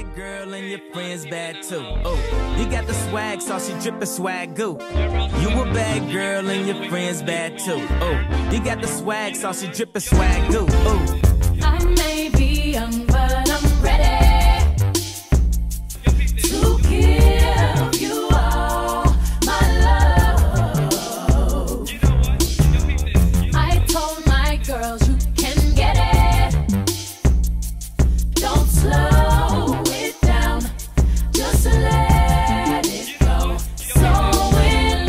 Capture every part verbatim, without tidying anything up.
bad girl and your friends bad too. Oh, you got the swag, so she drippin' swag goo. You a bad girl and your friends bad too. Oh, you got the swag, so she drippin' swag goo. Oh, I may be young, but I'm ready to give you all my love. I told my girls you can get it. Don't slow it down, just let it go. So in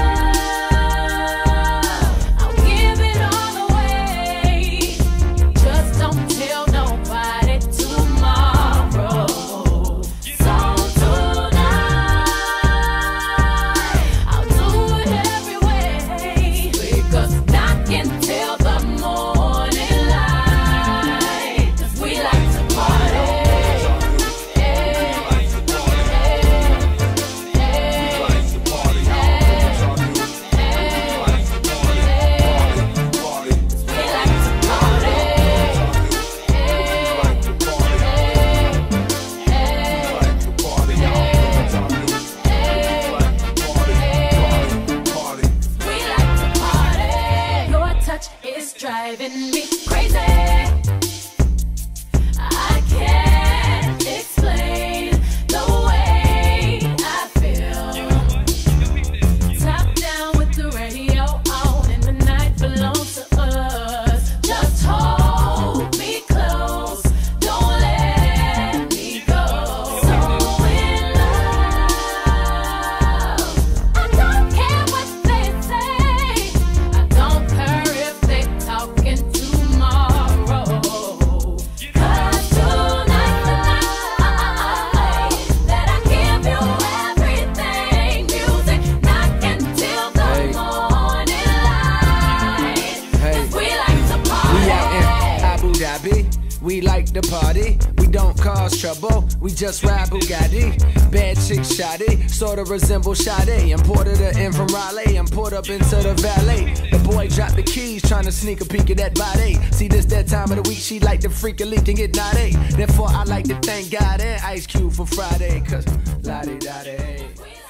love, I'll give it all away. Just don't tell nobody tomorrow. So tonight, I'll do it every way, because I can tell the morning light, 'cause we like to party. Your touch is driving me crazy. I can't explain the way I feel. Top down with the radio on, and the night belongs to us. Just hold me close, don't let me go. So in love, I don't care what they say. I don't care if they talking tomorrow. 'Cause tonight, tonight, that I give you everything. Music knocking till the morning light. 'Cause we like to party. We out in Abu Dhabi, we like to party. We don't cause trouble, we just ride Bugatti. Bad chick shoddy, sorta resemble Sade. Imported her in from Raleigh and put up into the valet. The boy dropped the keys, trying to sneak a peek at that body. See this that time of the week, she like to freak a leak and get naughty. Therefore I like to thank God and Ice Cube for Friday, 'cause la-di-da-di.